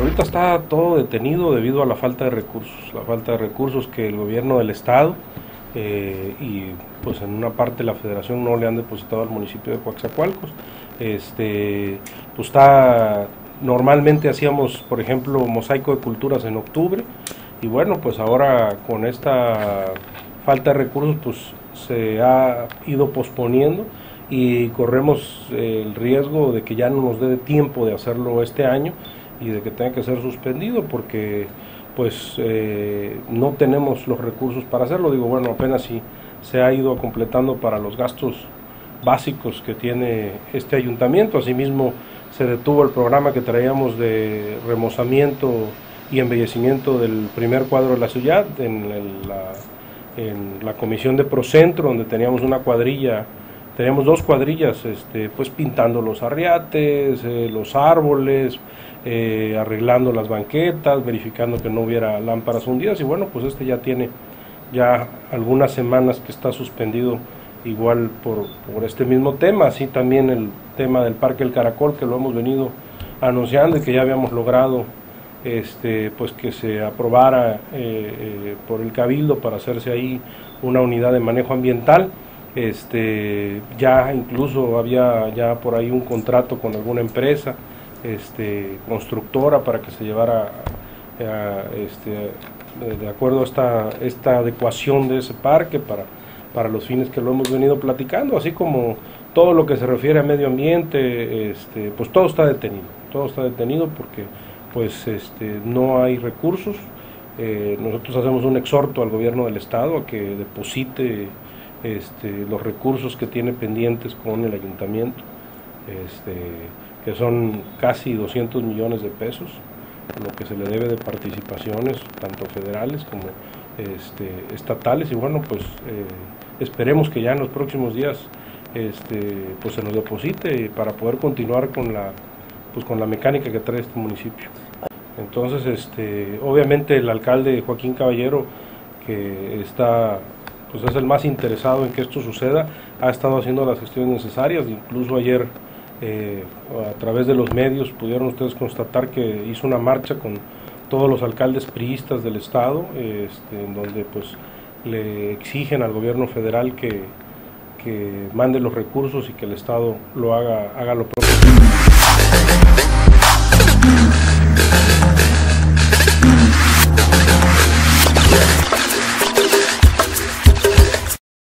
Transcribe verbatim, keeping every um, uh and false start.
ahorita está todo detenido debido a la falta de recursos, la falta de recursos que el gobierno del estado eh, y pues en una parte la federación no le han depositado al municipio de Coatzacoalcos. Este, pues está, normalmente hacíamos, por ejemplo, mosaico de culturas en octubre, y bueno, pues ahora con esta falta de recursos pues se ha ido posponiendo y corremos el riesgo de que ya no nos dé tiempo de hacerlo este año y de que tenga que ser suspendido porque pues eh, no tenemos los recursos para hacerlo. Digo, bueno, apenas si se ha ido completando para los gastos básicos que tiene este ayuntamiento. Asimismo se detuvo el programa que traíamos de remozamiento y embellecimiento del primer cuadro de la ciudad en, el, la, en la comisión de Procentro, donde teníamos una cuadrilla, teníamos dos cuadrillas este, pues pintando los arriates, eh, los árboles, eh, arreglando las banquetas, verificando que no hubiera lámparas hundidas, y bueno, pues este ya tiene ya algunas semanas que está suspendido igual por, por este mismo tema. Así también el tema del Parque El Caracol, que lo hemos venido anunciando y que ya habíamos logrado este, pues que se aprobara eh, eh, por el Cabildo para hacerse ahí una unidad de manejo ambiental. Este, ya incluso había ya por ahí un contrato con alguna empresa este, constructora para que se llevara a, a, este, de acuerdo a esta, esta adecuación de ese parque para, para los fines que lo hemos venido platicando, así como todo lo que se refiere a medio ambiente, este, pues todo está detenido, todo está detenido porque pues este, no hay recursos. Eh, nosotros hacemos un exhorto al gobierno del estado a que deposite este, los recursos que tiene pendientes con el ayuntamiento, este, que son casi doscientos millones de pesos, lo que se le debe de participaciones, tanto federales como este, estatales, y bueno, pues eh, esperemos que ya en los próximos días este, pues se nos deposite para poder continuar con la, pues con la mecánica que trae este municipio. Entonces, este, obviamente el alcalde Joaquín Caballero, que está, pues es el más interesado en que esto suceda, ha estado haciendo las gestiones necesarias. Incluso ayer eh, a través de los medios pudieron ustedes constatar que hizo una marcha con todos los alcaldes priistas del estado, este, en donde pues le exigen al gobierno federal que, que mande los recursos y que el estado lo haga, haga lo propio.